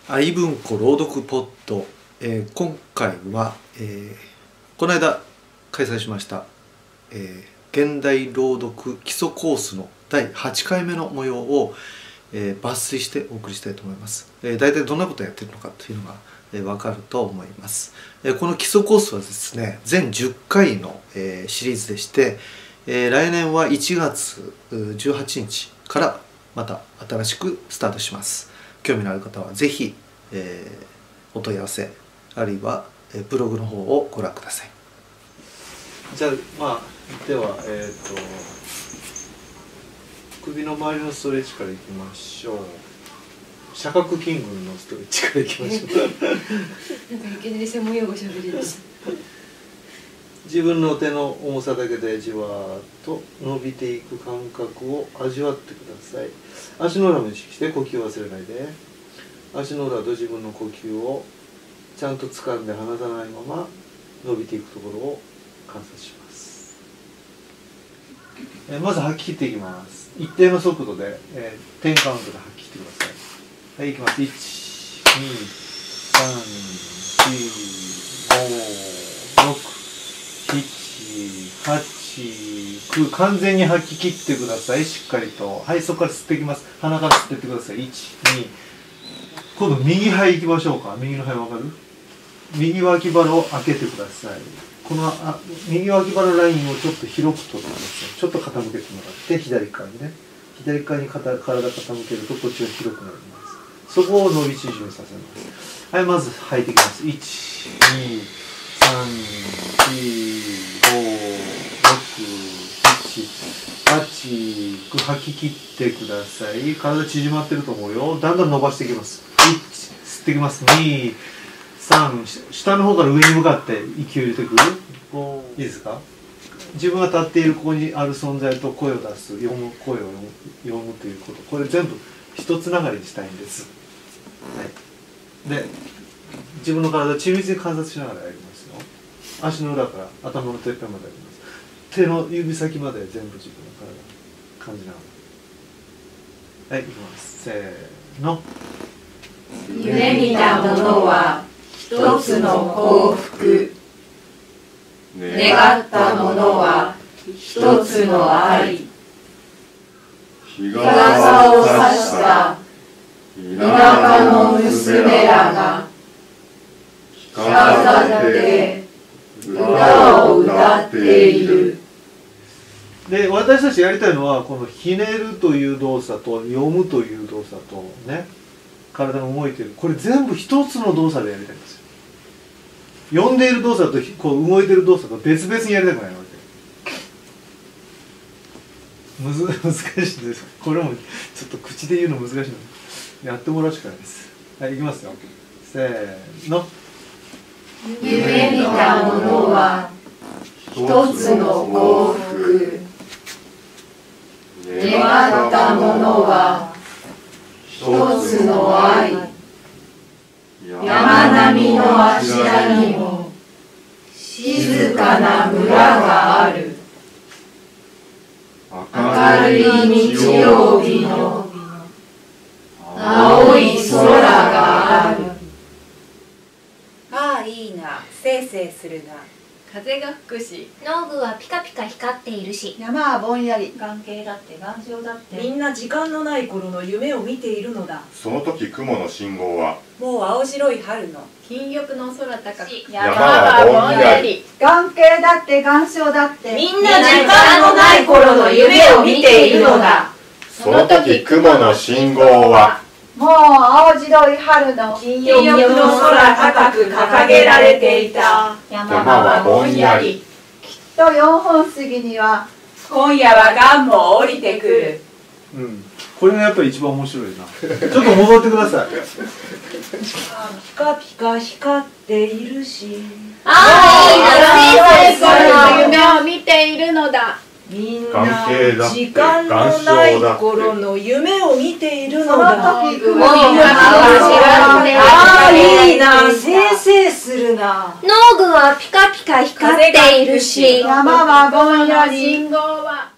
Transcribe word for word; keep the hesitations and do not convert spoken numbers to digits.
愛文庫朗読ポッド、えー、今回は、えー、この間開催しました、えー、現代朗読基礎コースのだいはちかいめの模様を、えー、抜粋してお送りしたいと思います。えー、大体どんなことをやっているのかというのが、えー、分かると思います。えー、この基礎コースはですね、全じゅっかいの、えー、シリーズでして、えー、来年はいちがつじゅうはちにちからまた新しくスタートします。興味のある方はぜひ、えー、お問い合わせあるいは、えー、ブログの方をご覧ください。じゃあまあではえっ、ー、と首の周りのストレッチからいきましょう。斜角筋群のストレッチからいきましょう。 なんかいきなり専門用語しゃべりです。 自分の手の重さだけでじわーっと伸びていく感覚を味わってください。足の裏も意識して呼吸を忘れないで。足の裏と自分の呼吸をちゃんと掴んで離さないまま伸びていくところを観察します。えまず吐き切っていきます。一定の速度で、えー、じゅうカウントで吐き切ってください。はい、いきます。いち、に、さん、よん、ご、ろく、しち、はち、きゅう、完全に吐き切ってください。しっかりと。はい、そこから吸っていきます。鼻から吸っていってください。いち、に、今度右肺いきましょうか。右の肺わかる？右脇腹を開けてください。このあ右脇腹ラインをちょっと広く取ってください。ちょっと傾けてもらって左側にね。左側に体傾けるとこっちが広くなります。そこを伸び縮みさせます。はい、まず吐いていきます。いち、に、さん、よん、ご、ろく、はち、はち、きゅう、吐き切ってください。体縮まってると思うよ。だんだん伸ばしていきます。いち、吸っていきます。に、さん、下の方から上に向かって息を入れてくる。いいですか？自分が立っているここにある存在と声を出す、読む、声を読む、読むということ。これ全部一つながりにしたいんです。はい。で、自分の体を緻密に観察しながらやりますよ。足の裏から頭のてっぺんまでやります。手の指先まで全部自分の体感じながら。はい、いきます。せーの。 夢見たものは一つの幸福。願ったものは一つの愛。日傘を差した田舎の娘らが着飾って歌を歌っている。 で、私たちやりたいのはこのひねるという動作と読むという動作とね、体が動いている、これ全部一つの動作でやりたいんですよ。読んでいる動作とこう動いている動作と別々にやりたくないわけ。むず難しいです。これもちょっと口で言うの難しいのでやってもらうしかないです。はい、いきますよ。せーの。 夢見たものは一つの幸福。願ったものは一つの愛。山並みの足場にも静かな村がある。明るい日曜日の青い空がある。 ああ、いいな、せいせいするな。 風が吹くし、 農具はピカピカ光っているし、 山はぼんやり、 眼形だって眼性だって。 みんな時間のない頃の夢を見ているのだ。 その時雲の信号はもう青白い春の金玉の空高く、 山はぼんやり。 眼形だって眼性だって、 みんな時間のない頃の夢を見ているのだ。 その時雲の信号はもう青白い春の金玉の空高く掲げられていた。 山はぼんやり。 きっとよんほん過ぎには今夜はガンも降りてくる。 うん、これがやっぱり一番面白いな。ちょっと戻ってください。 ピカピカ光っているし、 ああ、いいな、 の夢を見ているのだ。 みんな時間のない頃の夢を見ているのそのだ。 時雲もうにああ、いいな、せいせいするな。 農具はピカピカ光っているし、 山はぼんやり、 信号は